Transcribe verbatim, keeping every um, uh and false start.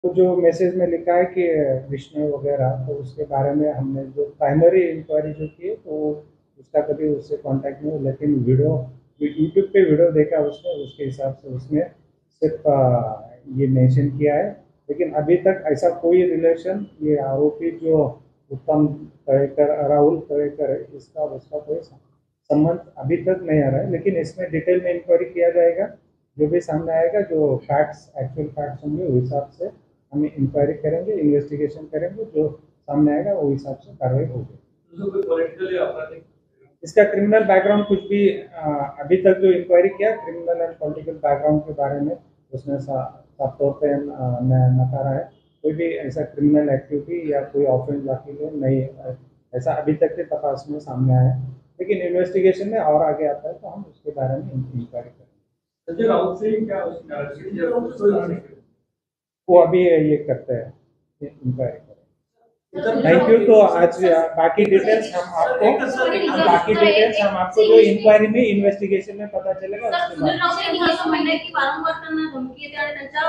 तो जो मैसेज में लिखा है कि विष्णु वगैरह, तो उसके बारे में हमने जो प्राइमरी इंक्वायरी जो की तो उसका कभी उससे कांटेक्ट नहीं हुआ, लेकिन वीडियो यूट्यूब पे वीडियो देखा उसने, उसके हिसाब से उसने सिर्फ ये मेंशन किया है। लेकिन अभी तक ऐसा कोई रिलेशन ये आरोपी जो उत्तम तवेकर राहुल तवेकर है इसका उसका कोई संबंध अभी तक नहीं आ रहा है। लेकिन इसमें डिटेल में इंक्वायरी किया जाएगा, जो भी सामने आएगा, जो फैक्ट्स एक्चुअल फैक्ट्स होंगे उस हिसाब से हम इंक्वायरी करेंगे, इन्वेस्टिगेशन करेंगे, जो सामने आएगा वो हिसाब से कार्रवाई होगी। इसका क्रिमिनल बैकग्राउंड कुछ भी अभी तक जो इंक्वायरी किया क्रिमिनल एंड पॉलिटिकल बैकग्राउंड के बारे में उसने साफ तौर पे नकारा है। कोई भी ऐसा क्रिमिनल एक्टिविटी या कोई ऑफेंस बाकी नहीं, ऐसा अभी तक के तपास में सामने आया है। लेकिन इन्वेस्टिगेशन में और आगे आता है तो हम उसके बारे में इंक्वायरी करेंगे। संजय राउत से क्या वो अभी ये करते हैं, इंक्वायरी करें। Thank you. तो आज बाकी डिटेल्स हम आपको हम बाकी डिटेल्स हम आपको जो इंक्वायरी में इन्वेस्टिगेशन में पता चलेगा उसके बाद